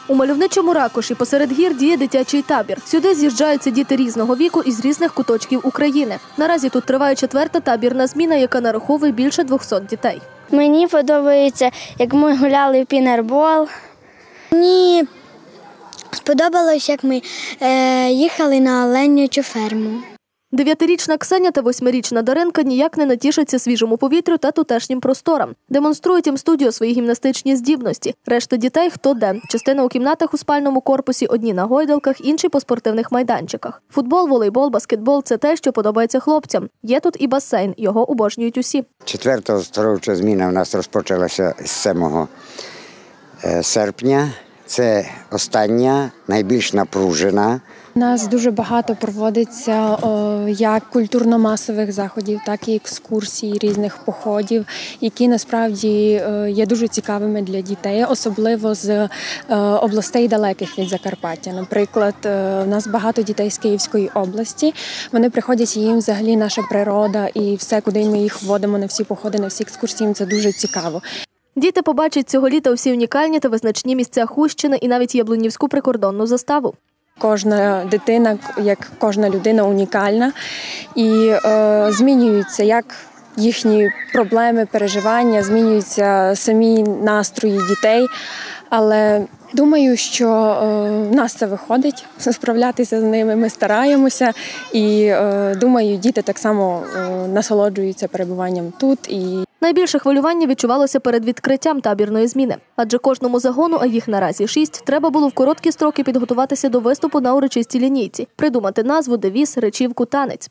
У мальовничому Ракоші посеред гір діє дитячий табір. Сюди з'їжджаються діти різного віку із різних куточків України. Наразі тут триває 4-та табірна зміна, яка нараховує більше 200 дітей. Мені подобається, як ми гуляли в пінербол. Мені сподобалось, як ми їхали на оленячу ферму. 9-річна Ксеня та 8-річна Даринка ніяк не натішаться свіжому повітрю та тутешнім просторам. Демонструють їм студіо свої гімнастичні здібності. Решта дітей хто де. Частина у кімнатах у спальному корпусі, одні на гойдалках, інші по спортивних майданчиках. Футбол, волейбол, баскетбол – це те, що подобається хлопцям. Є тут і басейн, його обожнюють усі. 4-та оздоровча зміна у нас розпочалася з 7 серпня. Це остання, найбільш напружена. У нас дуже багато проводиться як культурно-масових заходів, так і екскурсій, різних походів, які насправді є дуже цікавими для дітей, особливо з областей далеких від Закарпаття. Наприклад, у нас багато дітей з Київської області. Вони приходять, і їм взагалі наша природа і все, куди ми їх водимо на всі походи, на всі екскурсії, їм це дуже цікаво. Діти побачать цього літа всі унікальні та визначні місця Хустщини і навіть Яблунівську прикордонну заставу. Кожна дитина, як кожна людина, унікальна і змінюються як їхні проблеми, переживання, змінюються самі настрої дітей. Але думаю, що в нас це виходить, справлятися з ними, ми стараємося. І думаю, діти так само насолоджуються перебуванням тут. Найбільше хвилювання відчувалося перед відкриттям табірної зміни. Адже кожному загону, а їх наразі 6, треба було в короткі строки підготуватися до виступу на урочистій лінійці, придумати назву, девіз, речівку, танець.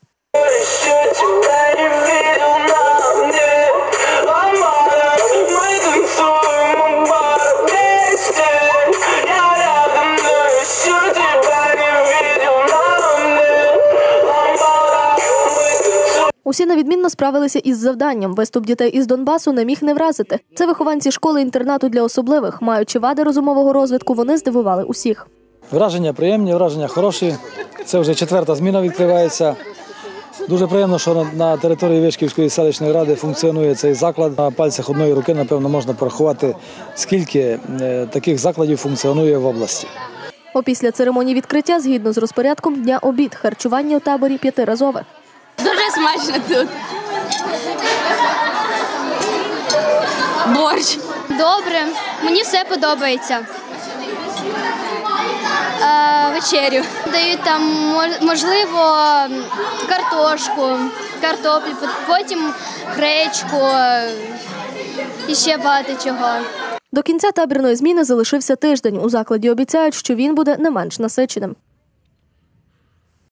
Усі невідмінно справилися із завданням. Виступ дітей із Донбасу не міг не вразити. Це вихованці школи-інтернату для особливих. Маючи вади розумового розвитку, вони здивували усіх. Враження приємні, враження хороші. Це вже 4-та зміна відкривається. Дуже приємно, що на території Вишківської селищної ради функціонує цей заклад. На пальцях одної руки, напевно, можна порахувати, скільки таких закладів функціонує в області. Опісля церемонії відкриття, згідно з розпорядком, дня обід. Харчування у таборі 5-разове. Дуже смачно тут. Борщ. Добре, мені все подобається. Вечерю. Дають там, можливо, картошку, картоплю, потім гречку і ще багато чого. До кінця табірної зміни залишився тиждень. У закладі обіцяють, що він буде не менш насиченим.